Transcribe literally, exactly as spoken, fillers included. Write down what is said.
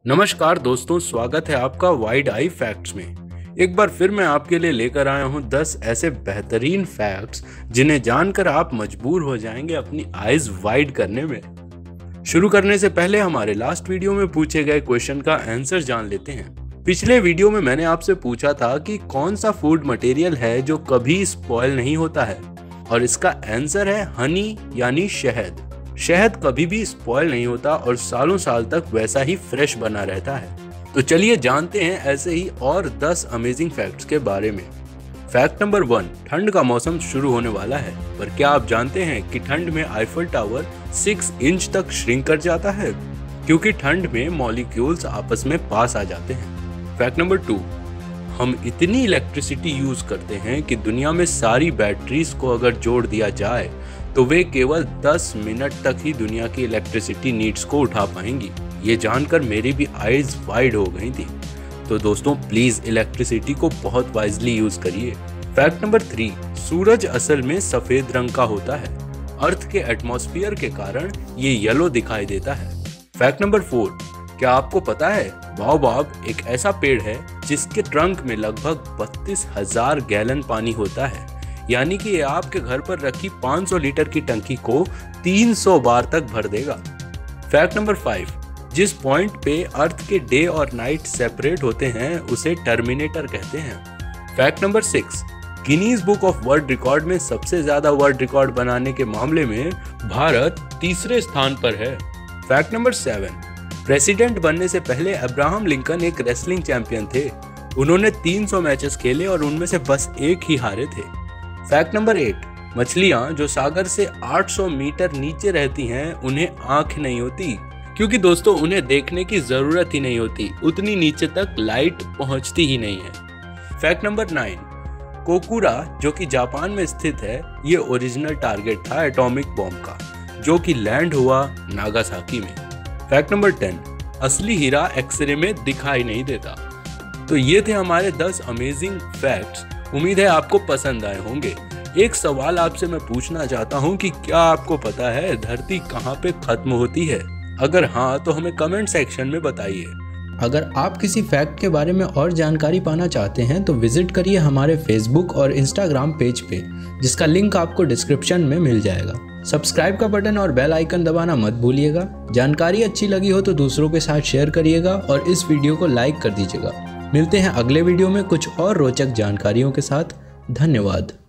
नमस्कार दोस्तों, स्वागत है आपका वाइड आई फैक्ट्स में। एक बार फिर मैं आपके लिए लेकर आया हूं दस ऐसे बेहतरीन फैक्ट्स जिन्हें जानकर आप मजबूर हो जाएंगे अपनी आईज वाइड करने में। शुरू करने से पहले हमारे लास्ट वीडियो में पूछे गए क्वेश्चन का आंसर जान लेते हैं। पिछले वीडियो में मैंने आपसे पूछा था कि कौन सा फूड मटेरियल है जो कभी स्पॉइल नहीं होता है, और इसका आंसर है हनी यानी शहद। शहद कभी भी स्पॉइल नहीं होता और सालों साल तक वैसा ही फ्रेश बना रहता है। तो चलिए जानते हैं ऐसे ही और दस अमेजिंग फैक्ट्स के बारे में। फैक्ट नंबर वन, ठंड का मौसम शुरू होने वाला है, पर क्या आप जानते हैं कि ठंड में आईफल टावर सिक्स इंच तक श्रिंक कर जाता है, क्योंकि ठंड में मॉलिक्यूल्स आपस में पास आ जाते हैं। फैक्ट नंबर टू, हम इतनी इलेक्ट्रिसिटी यूज करते हैं कि दुनिया में सारी बैटरीज को अगर जोड़ दिया जाए तो वे केवल दस मिनट तक ही दुनिया की इलेक्ट्रिसिटी नीड्स को उठा पाएंगी। ये जानकर मेरी भी आईज वाइड हो गई थी। तो दोस्तों प्लीज इलेक्ट्रिसिटी को बहुत वाइजली यूज करिए। फैक्ट नंबर थ्री, सूरज असल में सफेद रंग का होता है। अर्थ के एटमॉस्फेयर के कारण ये येलो दिखाई देता है। फैक्ट नंबर फोर, क्या आपको पता है बाओबाब एक ऐसा पेड़ है जिसके ट्रंक में लगभग बत्तीस हजार गैलन पानी होता है, यानी कि ये आपके घर पर रखी पाँच सौ लीटर की टंकी को तीन सौ बार तक भर देगा। फैक्ट नंबर फाइव, जिस पॉइंट पे अर्थ के डे और नाइट सेपरेट होते हैं उसे टर्मिनेटर कहते हैं। Fact number six, Guinness book of world record में सबसे ज्यादा वर्ल्ड रिकॉर्ड बनाने के मामले में भारत तीसरे स्थान पर है। फैक्ट नंबर सेवन, प्रेसिडेंट बनने से पहले अब्राहम लिंकन एक रेसलिंग चैंपियन थे। उन्होंने तीन सौ मैचेस खेले और उनमें से बस एक ही हारे थे। फैक्ट नंबर एट, मछलियां जो सागर से आठ सौ मीटर नीचे रहती हैं उन्हें आंख नहीं होती, क्योंकि दोस्तों उन्हें देखने की जरूरत ही नहीं होती, उतनी नीचे तक लाइट पहुंचती ही नहीं है। फैक्ट नंबर नाइन, कोकुरा जो कि जापान में स्थित है, ये ओरिजिनल टारगेट था एटॉमिक बॉम्ब का, जो कि लैंड हुआ नागासाकी में। फैक्ट नंबर टेन, असली हीरा एक्सरे में दिखाई नहीं देता। तो ये थे हमारे दस अमेजिंग फैक्ट्स। उम्मीद है आपको पसंद आए होंगे। एक सवाल आपसे मैं पूछना चाहता हूँ कि क्या आपको पता है धरती कहाँ पे खत्म होती है? अगर हाँ तो हमें कमेंट सेक्शन में बताइए। अगर आप किसी फैक्ट के बारे में और जानकारी पाना चाहते हैं तो विजिट करिए हमारे फेसबुक और इंस्टाग्राम पेज पे, जिसका लिंक आपको डिस्क्रिप्शन में मिल जाएगा। सब्सक्राइब का बटन और बेल आइकन दबाना मत भूलिएगा। जानकारी अच्छी लगी हो तो दूसरों के साथ शेयर करिएगा और इस वीडियो को लाइक कर दीजिएगा। मिलते हैं अगले वीडियो में कुछ और रोचक जानकारियों के साथ। धन्यवाद।